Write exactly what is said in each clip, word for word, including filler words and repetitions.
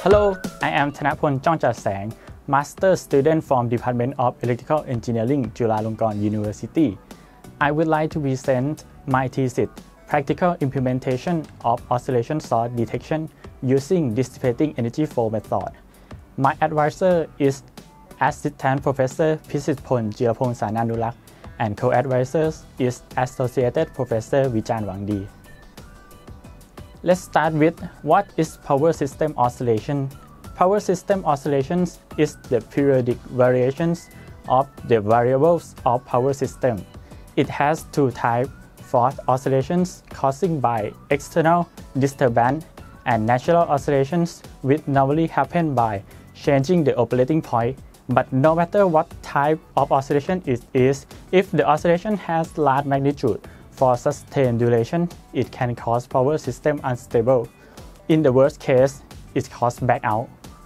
Hello, I am Thanaporn Chongchatsang, Master Student from Department of Electrical Engineering, Chulalongkorn University. I would like to present my thesis, Practical Implementation of Oscillation Source Detection using Dissipating Energy Flow Method. My advisor is Assistant Professor Pisitphol Jirapong Sananulak, and co-advisor is Associated Professor Vijan Wangdi. Let's start with what is power system oscillation. Power system oscillations is the periodic variations of the variables of power system. It has two types: forced oscillations caused by external disturbance and natural oscillations which normally happen by changing the operating point. But no matter what type of oscillation it is, if the oscillation has large magnitude for sustained duration, it can cause power system unstable. In the worst case, it causes blackout.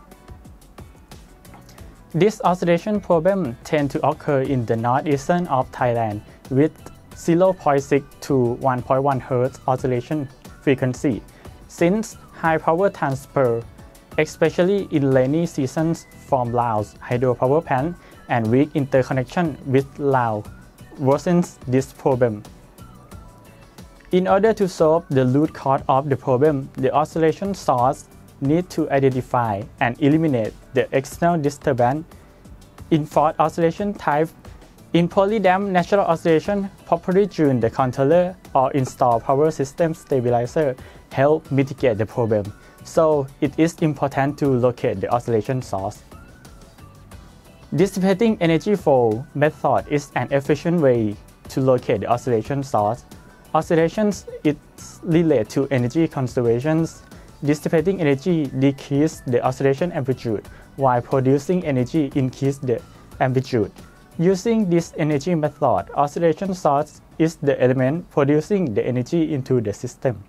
This oscillation problem tends to occur in the northeastern of Thailand with zero point six to one point one Hz oscillation frequency. Since high power transfer, especially in rainy seasons from Laos hydropower plant and weak interconnection with Laos, worsens this problem. In order to solve the root cause of the problem, the oscillation source needs to identify and eliminate the external disturbance. In forced oscillation type, in polydamped natural oscillation, properly tune the controller or install power system stabilizer help mitigate the problem. So it is important to locate the oscillation source. Dissipating energy flow method is an efficient way to locate the oscillation source. Oscillations is related to energy conservation. Dissipating energy decreases the oscillation amplitude, while producing energy increases the amplitude. Using this energy method, oscillation source is the element producing the energy into the system.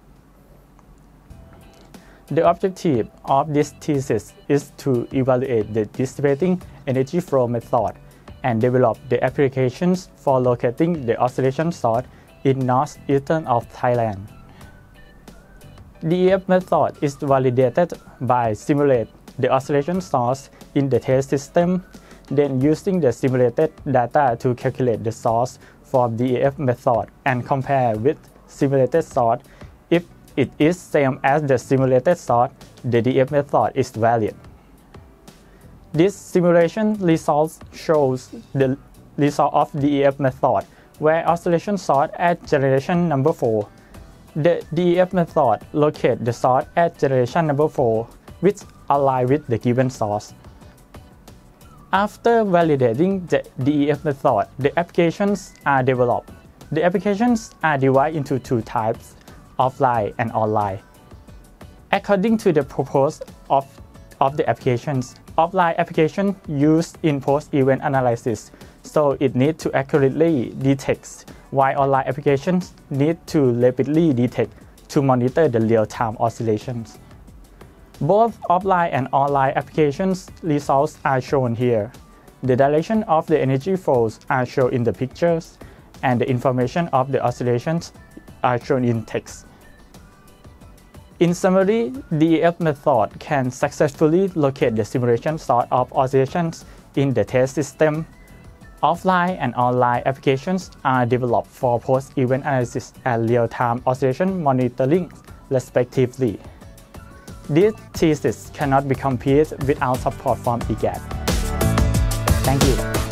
The objective of this thesis is to evaluate the dissipating energy flow method and develop the applications for locating the oscillation source in northeastern of Thailand. D E F method is validated by simulate the oscillation source in the test system, then using the simulated data to calculate the source for D E F method and compare with simulated source. If it is same as the simulated source, the D E F method is valid. This simulation results shows the result of D E F method, where oscillation source at generation number four. The D E F method locates the source at generation number four, which align with the given source. After validating the D E F method, the applications are developed. The applications are divided into two types: offline and online. According to the purpose of, of the applications, offline application used in post-event analysis, so it needs to accurately detect, while online applications need to rapidly detect to monitor the real-time oscillations. Both offline and online applications results are shown here. The direction of the energy flows are shown in the pictures, and the information of the oscillations are shown in text. In summary, D E F method can successfully locate the simulation source of oscillations in the test system. Offline and online applications are developed for post-event analysis and real-time oscillation monitoring, respectively. This thesis cannot be completed without support from E G A T. Thank you.